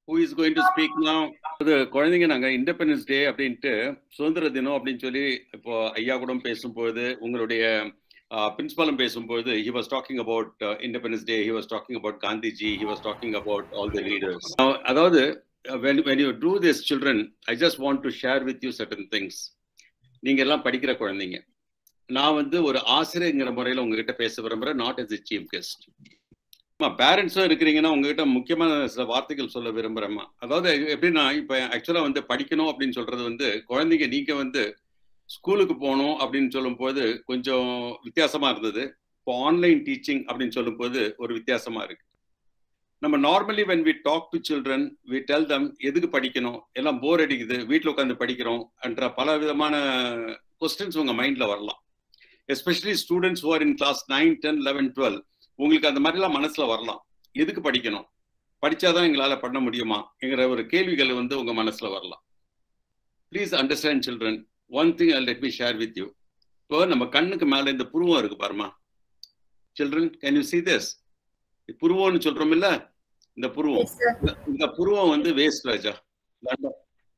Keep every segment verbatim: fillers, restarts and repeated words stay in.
Who is going to speak now? அது குழந்தைங்க நாங்க இண்டிபெண்டன்ஸ் டே அப்படின்ட்டு சுதந்திர தினம் அப்படின்னு சொல்லி இப்போ ஐயா கூட பேசும்போது உங்களுடைய பிரின்சிபாலும் பேசும்போது he was talking about uh, Independence Day, he was talking about Gandhiji, he was talking about all the leaders. Now, அதாவது when when you do this children, I just want to share with you certain things. நீங்க எல்லாம் படிக்கிற குழந்தைங்க. நான் வந்து ஒரு ஆசிரியங்கிற முறையில் உங்ககிட்ட பேச விரும்புறேன், not as a chief guest. பேரண்ட்ஸும் இருக்கிறீங்கன்னா உங்ககிட்ட முக்கியமான சில வார்த்தைகள் சொல்ல விரும்புகிறேம்மா. அதாவது எப்படின்னா இப்போ ஆக்சுவலாக வந்து படிக்கணும் அப்படின்னு சொல்றது வந்து குழந்தைங்க நீங்கள் வந்து ஸ்கூலுக்கு போகணும் அப்படின்னு சொல்லும்போது கொஞ்சம் வித்தியாசமா இருந்தது. இப்போ ஆன்லைன் டீச்சிங் அப்படின்னு சொல்லும்போது ஒரு வித்தியாசமா இருக்கு. நம்ம normally when we talk to children we tell them எதுக்கு படிக்கணும், எல்லாம் போர் அடிக்குது, வீட்டில் உட்காந்து படிக்கிறோம் என்ற பல விதமான கொஸ்டின்ஸ் உங்கள் மைண்டில் வரலாம். Especially students who are in class nine ten eleven twelve உங்களுக்கு அந்த மாதிரிலாம் மனசில் வரலாம். எதுக்கு படிக்கணும், படித்தாதான் எங்களால் பண்ண முடியுமா என்கிற ஒரு கேள்விகள் வந்து உங்கள் மனசில் வரலாம். Please understand children, one thing let me share with you. இப்போ நம்ம கண்ணுக்கு மேலே இந்த புருவம் இருக்கு பாருமா children, can you see this? புருவம்னு சொல்றோம் இல்ல, இந்த புருவம், இந்த புருவம் வந்து வேஸ்ட் ராஜா, தண்டம்.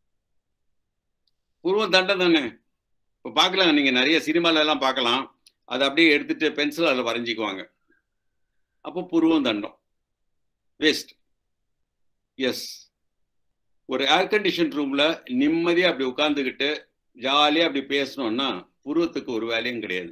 புருவம் தண்டம் தானே. இப்போ பார்க்கலாம், நீங்க நிறைய சினிமால எல்லாம் பார்க்கலாம், அதை அப்படியே எடுத்துட்டு பென்சில் அதில் வரைஞ்சிக்குவாங்க. அப்போ புருவம் தண்டம், வேஸ்ட். எஸ், ஒரு ஏர் கண்டிஷன் ரூம்ல நிம்மதியா அப்படி உட்கார்ந்துக்கிட்டு ஜாலியா அப்படி பேசணும்னா புருவத்துக்கு ஒரு வேலையும் கிடையாது.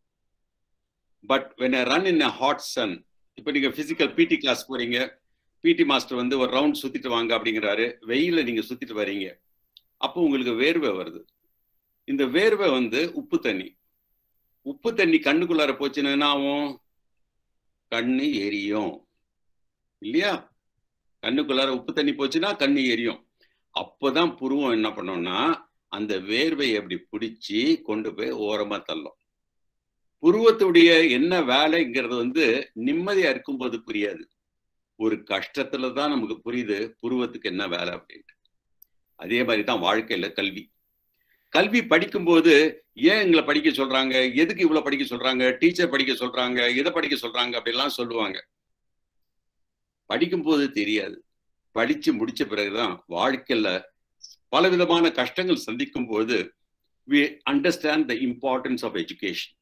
But when I run in a hot sun, இப்போ நீங்க பிசிக்கல் பிடி கிளாஸ் போறீங்க, பிடி மாஸ்டர் வந்து ஒரு ரவுண்ட் சுத்திட்டு வாங்க அப்படிங்கிறாரு, வெயில நீங்க சுத்திட்டு வரீங்க, அப்போ உங்களுக்கு வேர்வை வருது. இந்த வேர்வை வந்து உப்பு தண்ணி. உப்பு தண்ணி கண்ணுக்குள்ளார போச்சுன்னா என்ன ஆகும்? கண்ணு எரியும் இல்லையா? கண்ணுக்குள்ளார உப்பு தண்ணி போச்சுன்னா கண்ணு எரியும். அப்போதான் புருவம் என்ன பண்ணோம்னா அந்த வேர்வையை எப்படி பிடிச்சி கொண்டு போய் ஓரமா தள்ளும். புருவத்துடைய என்ன வேலைங்கிறது வந்து நிம்மதியா இருக்கும்போது புரியாது, ஒரு கஷ்டத்துல தான் நமக்கு புரியுது புருவத்துக்கு என்ன வேலை அப்படின்ட்டு. அதே மாதிரி தான் வாழ்க்கையில கல்வி. கல்வி படிக்கும்போது ஏன் எங்களை படிக்க சொல்றாங்க, எதுக்கு இவ்வளவு படிக்க சொல்றாங்க, டீச்சர் படிக்க சொல்றாங்க, எதை படிக்க சொல்றாங்க அப்படிலாம் சொல்லுவாங்க. படிக்கும்போது தெரியாது, படிச்சு முடிச்ச பிறகுதான் வாழ்க்கையில பல விதமான கஷ்டங்கள் சந்திக்கும் போது we understand the importance of education.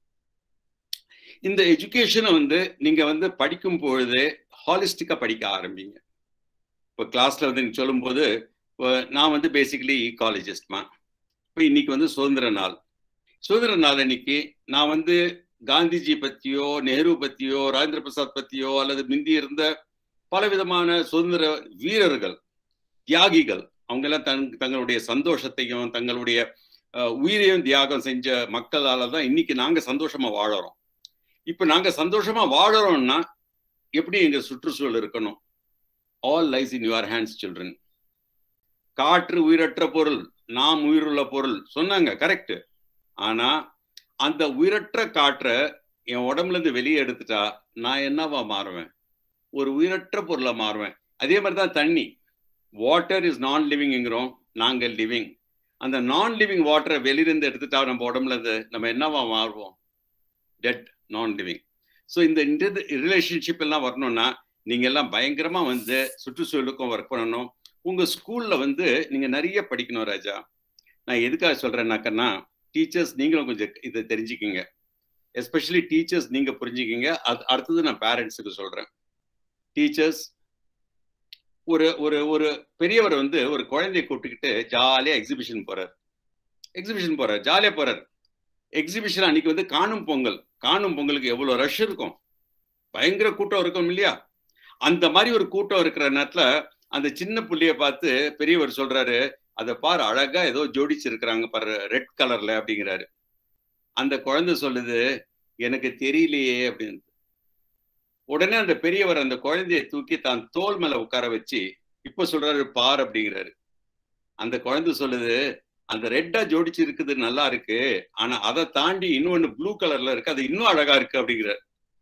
இந்த எஜுகேஷனை வந்து நீங்க வந்து படிக்கும் பொழுது ஹாலிஸ்டிக்கா படிக்க ஆரம்பிங்க. இப்போ கிளாஸ்ல வந்து நீங்க சொல்லும் போது, நான் வந்து பேசிக்கலி ஈகாலஜிஸ்ட்மா. இப்போ இன்னைக்கு வந்து சுதந்திர நாள். சுதந்திர நாள் அன்னைக்கு நான் வந்து காந்திஜி பத்தியோ நெஹ்ரு பத்தியோ ராஜேந்திர பிரசாத் பத்தியோ அல்லது முந்தி இருந்த பல விதமான சுதந்திர வீரர்கள், தியாகிகள், அவங்க எல்லாம் தங் தங்களுடைய சந்தோஷத்தையும் தங்களுடைய உயிரையும் தியாகம் செஞ்ச மக்களால தான் இன்னைக்கு நாங்க சந்தோஷமா வாழறோம். இப்ப நாங்க சந்தோஷமா வாழறோம்னா எப்படி எங்க சுற்றுச்சூழல் இருக்கணும்? All lies in your hands children. காற்று உயிரற்ற பொருள், நாம் உயிருள்ள பொருள் சொன்னாங்க, கரெக்ட். ஆனா அந்த உயிரற்ற காற்றை என் உடம்புல இருந்து வெளியே எடுத்துட்டா நான் என்னவா மாறுவேன்? ஒரு உயிரற்ற பொருளை மாறுவேன். அதே மாதிரிதான் தண்ணி. வாட்டர் இஸ் நான் லிவிங்கிறோம், நாங்கள் லிவிங். அந்த நான் லிவிங் வாட்டரை வெளியிருந்து எடுத்துட்டா நம்ம உடம்புல இருந்து நம்ம என்னவா மாறுவோம்? டெட், நான் லிவிங். ஸோ இந்த ரிலேஷன்ஷிப் எல்லாம் வரணும்னா நீங்க எல்லாம் பயங்கரமா வந்து சுற்றுச்சூழலுக்கும் ஒர்க் பண்ணணும். உங்க ஸ்கூல்ல வந்து நீங்க நிறைய படிக்கணும் ராஜா. நான் எதுக்காக சொல்றேன்னாக்கன்னா, டீச்சர்ஸ் நீங்களும் கொஞ்சம் இதை தெரிஞ்சுக்கிங்க, எஸ்பெஷலி டீச்சர்ஸ் நீங்க புரிஞ்சுக்கிங்க. அது அடுத்தது நான் பேரண்ட்ஸுக்கு சொல்றேன். டீச்சர்ஸ், ஒரு ஒரு ஒரு பெரியவர் வந்து ஒரு குழந்தைய கூப்பிட்டுக்கிட்டு ஜாலியா எக்ஸிபிஷன் போறார். எக்ஸிபிஷன் போறார், ஜாலியா போறார். எக்ஸிபிஷன் அன்னைக்கு வந்து காணும் பொங்கல். காணும் பொங்கலுக்கு எவ்வளவு ரஷ் இருக்கும், பயங்கர கூட்டம் இருக்கும் இல்லையா? அந்த மாதிரி ஒரு கூட்டம் இருக்கிற நேரத்துல அந்த சின்ன புள்ளிய பார்த்து பெரியவர் சொல்றாரு, அதை பாரு அழகா ஏதோ ஜோடிச்சிருக்கிறாங்க பாரு ரெட் கலர்ல அப்படிங்கிறாரு. அந்த குழந்தை சொல்லுது, எனக்கு தெரியலையே அப்படின்னு. உடனே அந்த பெரியவர் அந்த குழந்தைய தூக்கி தான் தோல் மேல உட்கார வச்சு இப்ப சொல்றாரு பார் அப்படிங்கிறாரு. அந்த குழந்தை சொல்லுது, அந்த ரெட்டா ஜோடிச்சு இருக்குது நல்லா இருக்கு, ஆனா அதை தாண்டி இன்னொன்னு ப்ளூ கலர்ல இருக்கு, அது இன்னும் அழகா இருக்கு அப்படிங்கிறார்.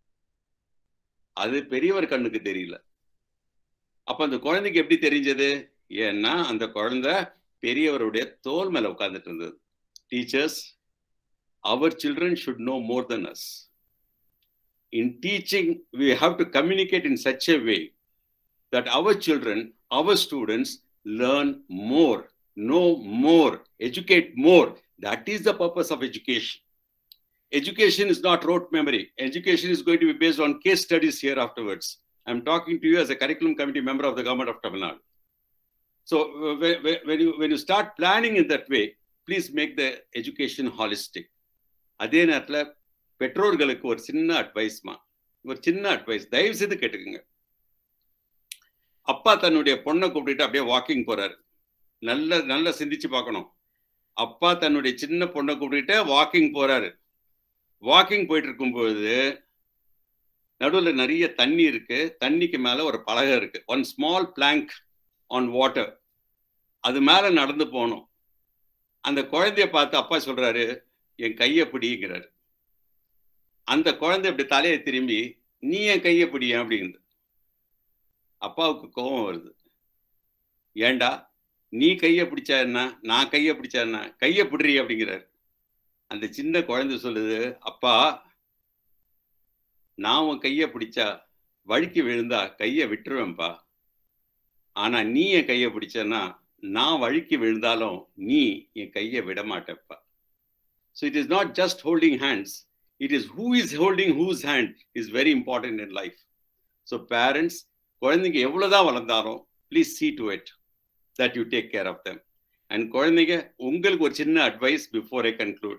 அது பெரியவர் கண்ணுக்கு தெரியல. அப்ப அந்த குழந்தைக்கு எப்படி தெரிஞ்சது? ஏன்னா அந்த குழந்தை பெரியவருடைய தோல் மேல உட்கார்ந்துட்டு இருந்தது. Teachers, our children should know more than us. In teaching, we have to communicate in such a way that our children, our students learn more, know more, educate more. That is the purpose of education. Education is not rote memory. Education is going to be based on case studies here afterwards. I'm talking to you as a curriculum committee member of the government of Tamil Nadu. So uh, when, you, when you start planning in that way, please make the education holistic. அதே நேரத்தில் பெற்றோர்களுக்கு ஒரு சின்ன அட்வைஸ்மா, ஒரு சின்ன advice, தயவு செய்து கேட்டுக்குங்க. அப்பா தன்னுடைய பொண்ணை கூப்பிட்டு அப்படியே வாக்கிங் போறாரு. நல்ல நல்லா சிந்திச்சு பார்க்கணும். அப்பா தன்னுடைய சின்ன பொண்ணை கூப்பிட்டு வாக்கிங் போறாரு. வாக்கிங் போயிட்டு இருக்கும்போது நடுவில் நிறைய தண்ணி இருக்கு. தண்ணிக்கு மேல ஒரு பலகை இருக்கு. One small plank on water. அது மேல நடந்து போகணும். அந்த குழந்தைய பார்த்து அப்பா சொல்றாரு, என் கையை பிடிங்கிறாரு. அந்த குழந்தை இப்படி தலையை திரும்பி, நீ என் கையை பிடிய அப்படிங்குது. அப்பாவுக்கு கோபம் வருது. ஏண்டா நீ கையை பிடிச்சா என்ன, நான் கையை பிடிச்சா என்ன, கையை பிடுறி அப்படிங்கிறாரு. அந்த சின்ன குழந்தை சொல்லுது, அப்பா நான் உன் கையை பிடிச்சா வழுக்கி விழுந்தா கையை விட்டுருவேன்ப்பா. ஆனா நீ என் கையை பிடிச்சன்னா நான் வழுக்கி விழுந்தாலும் நீ என் கையை விட மாட்டேப்பா. So it is not just holding hands. It is who is holding whose hand is very important in life. So parents, குழந்தைங்க எவ்வளவுதான் வளர்ந்தாலும் please see to it that you take care of them. And குழந்தைங்க, உங்களுக்கு ஒரு சின்ன advice before I conclude.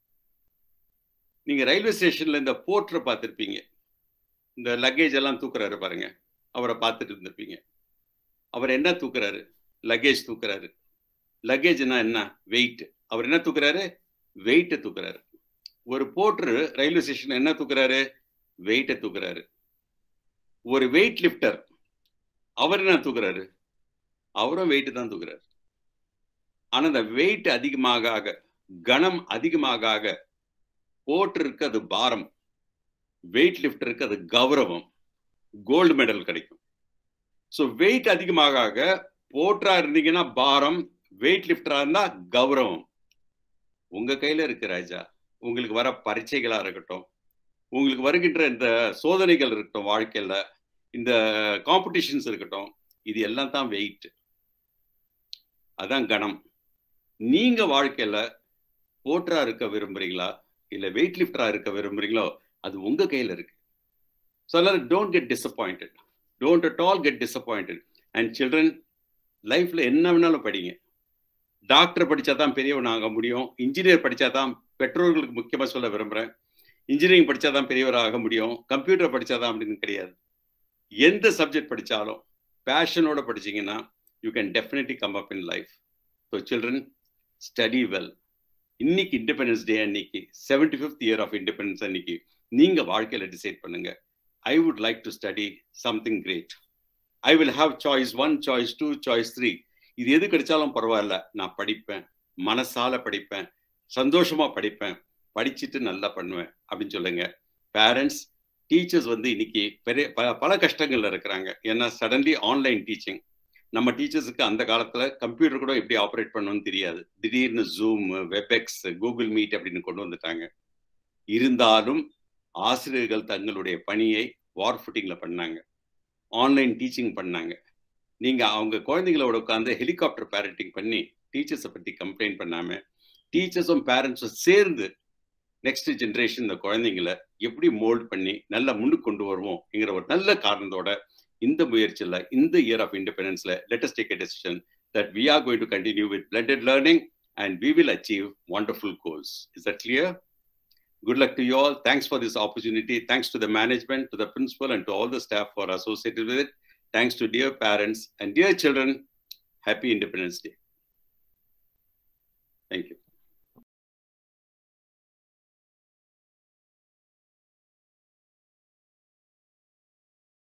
நீங்க railway ஸ்டேஷன்ல இந்த போர்ட்டரை பார்த்துருப்பீங்க. இந்த லக்கேஜ் எல்லாம் தூக்குறாரு பாருங்க, அவரை பார்த்துட்டு இருந்திருப்பீங்க. அவர் என்ன தூக்குறாரு? லக்கேஜ் தூக்குறாரு. லக்கேஜ்னா என்ன? வெயிட். அவர் என்ன தூக்குறாரு? வெயிட்டை தூக்குறாரு. ஒரு போர்ட்டர் ரயில்வே ஸ்டேஷன் என்ன தூக்குறாரு? வெயிட்டை தூக்குறாரு. ஒரு வெயிட் லிஃப்டர் அவர் என்ன தூக்குறாரு? அவரும் வெயிட்டு தான் தூக்குறாரு. ஆனா அந்த வெயிட் அதிகமாக ஆக, கணம் அதிகமாக ஆக, போர்ட்டருக்கு அது பாரம், வெயிட் லிஃப்டருக்கு அது கௌரவம், கோல்டு மெடல் கிடைக்கும். ஸோ வெயிட் அதிகமாக ஆக, போர்ட்டரா இருந்தீங்கன்னா பாரம், வெயிட் லிஃப்டரா இருந்தா கௌரவம். உங்க கையில இருக்கு ராஜா. உங்களுக்கு வர பரீட்சைகளா இருக்கட்டும், உங்களுக்கு வருகின்ற இந்த சோதனைகள் இருக்கட்டும், வாழ்க்கையில இந்த காம்படிஷன்ஸ் இருக்கட்டும், இது எல்லாம் தான் வெயிட். அதான் கணம். நீங்க வாழ்க்கையில போர்ட்டரா இருக்க விரும்புறீங்களா இல்ல வெயிட் லிஃப்டரா இருக்க விரும்புறீங்களோ, அது உங்க கையில இருக்கு. So don't get disappointed. Don't at all get disappointed. And children, லைஃப்ல என்ன வேணாலும் படிங்க. டாக்டர் படிச்சாதான் பெரியவன் ஆக முடியும். இன்ஜினியர் படிச்சாதான், பெற்றோர்களுக்கு முக்கியமா சொல்ல விரும்புறேன், இன்ஜினியரிங் படிச்சாதான் பெரியவர் ஆக முடியும், கம்ப்யூட்டர் படிச்சாதான் அப்படின்னு கிடையாது. எந்த சப்ஜெக்ட் படிச்சாலும் பேஷனோட படிச்சீங்கன்னா you can definitely come up in life. So children, study well. இன்னைக்கு இண்டிபெண்டன்ஸ் டே அன்னைக்கு, seventy fifth year of independence அன்னைக்கு நீங்க வாழ்க்கையில டிசைட் பண்ணுங்க, I would like to study something great. I will have choice one, choice two, choice three. இது எது கிடைச்சாலும் பரவாயில்ல, நான் படிப்பேன், மனசால படிப்பேன், சந்தோஷமா படிப்பேன், படிச்சுட்டு நல்லா பண்ணுவேன் அப்படின்னு சொல்லுங்க. பேரண்ட்ஸ், டீச்சர்ஸ் வந்து இன்னைக்கு பெரிய பல கஷ்டங்கள்ல இருக்கிறாங்க. ஏன்னா சடன்லி ஆன்லைன் டீச்சிங். நம்ம டீச்சர்ஸுக்கு அந்த காலத்துல கம்ப்யூட்டர் கூட எப்படி ஆப்ரேட் பண்ணணும்னு தெரியாது. திடீர்னு ஜூம், வெப்எக்ஸ், கூகுள் மீட் அப்படின்னு கொண்டு வந்துட்டாங்க. இருந்தாலும் ஆசிரியர்கள் தங்களுடைய பணியை வார் ஃபுட்டிங்ல பண்ணாங்க, ஆன்லைன் டீச்சிங் பண்ணாங்க. நீங்க அவங்க குழந்தைங்களோட உட்காந்து ஹெலிகாப்டர் பேரண்டிங் பண்ணி டீச்சர்ஸை பத்தி கம்ப்ளைண்ட் பண்ணாம, டீச்சர்ஸும் பேரண்ட்ஸும் சேர்ந்து நெக்ஸ்ட் ஜென்ரேஷன் இந்த குழந்தைங்களை எப்படி மோல்ட் பண்ணி நல்லா முன்னுக்கு கொண்டு வருவோம்ங்கிற ஒரு நல்ல காரணத்தோட இந்த முயற்சியில், இந்த இயர் ஆஃப் இண்டிபெண்டன்ஸ்ல let us take a decision that we are going to continue with blended learning and we will achieve wonderful goals. Is that clear? Good luck to you all. Thanks for this opportunity. Thanks to the management, to the principal and to all the staff who are associated with it. Thanks to dear parents and dear children. Happy Independence Day.